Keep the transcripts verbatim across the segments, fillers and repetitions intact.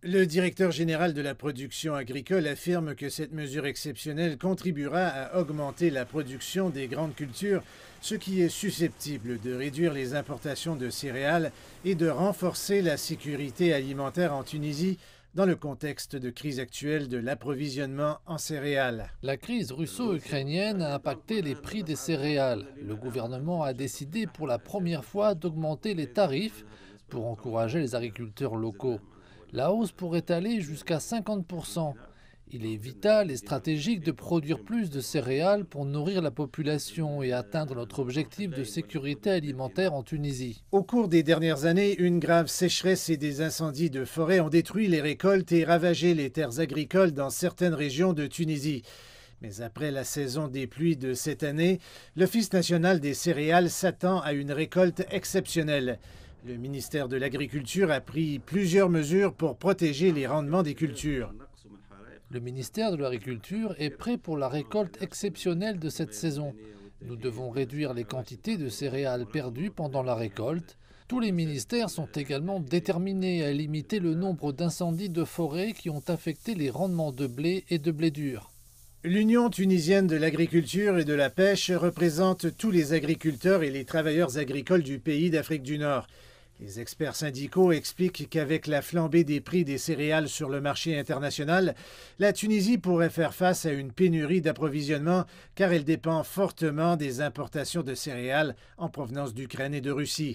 Le directeur général de la production agricole affirme que cette mesure exceptionnelle contribuera à augmenter la production des grandes cultures, ce qui est susceptible de réduire les importations de céréales et de renforcer la sécurité alimentaire en Tunisie dans le contexte de crise actuelle de l'approvisionnement en céréales. La crise russo-ukrainienne a impacté les prix des céréales. Le gouvernement a décidé pour la première fois d'augmenter les tarifs pour encourager les agriculteurs locaux. La hausse pourrait aller jusqu'à cinquante pour cent. Il est vital et stratégique de produire plus de céréales pour nourrir la population et atteindre notre objectif de sécurité alimentaire en Tunisie. Au cours des dernières années, une grave sécheresse et des incendies de forêt ont détruit les récoltes et ravagé les terres agricoles dans certaines régions de Tunisie. Mais après la saison des pluies de cette année, l'Office national des céréales s'attend à une récolte exceptionnelle. Le ministère de l'Agriculture a pris plusieurs mesures pour protéger les rendements des cultures. Le ministère de l'Agriculture est prêt pour la récolte exceptionnelle de cette saison. Nous devons réduire les quantités de céréales perdues pendant la récolte. Tous les ministères sont également déterminés à limiter le nombre d'incendies de forêt qui ont affecté les rendements de blé et de blé dur. L'Union tunisienne de l'agriculture et de la pêche représente tous les agriculteurs et les travailleurs agricoles du pays d'Afrique du Nord. Les experts syndicaux expliquent qu'avec la flambée des prix des céréales sur le marché international, la Tunisie pourrait faire face à une pénurie d'approvisionnement car elle dépend fortement des importations de céréales en provenance d'Ukraine et de Russie.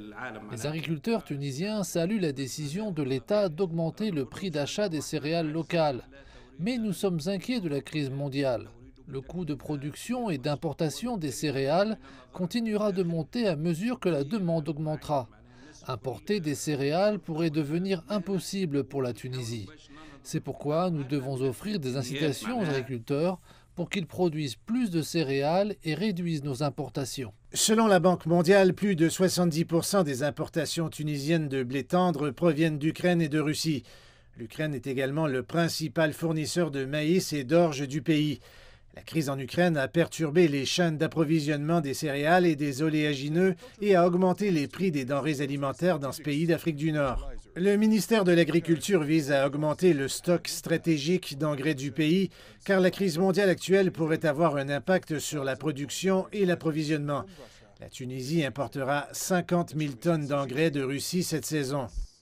Les agriculteurs tunisiens saluent la décision de l'État d'augmenter le prix d'achat des céréales locales. Mais nous sommes inquiets de la crise mondiale. Le coût de production et d'importation des céréales continuera de monter à mesure que la demande augmentera. Importer des céréales pourrait devenir impossible pour la Tunisie. C'est pourquoi nous devons offrir des incitations aux agriculteurs pour qu'ils produisent plus de céréales et réduisent nos importations. Selon la Banque mondiale, plus de soixante-dix pour cent des importations tunisiennes de blé tendre proviennent d'Ukraine et de Russie. L'Ukraine est également le principal fournisseur de maïs et d'orge du pays. La crise en Ukraine a perturbé les chaînes d'approvisionnement des céréales et des oléagineux et a augmenté les prix des denrées alimentaires dans ce pays d'Afrique du Nord. Le ministère de l'Agriculture vise à augmenter le stock stratégique d'engrais du pays, car la crise mondiale actuelle pourrait avoir un impact sur la production et l'approvisionnement. La Tunisie importera cinquante mille tonnes d'engrais de Russie cette saison.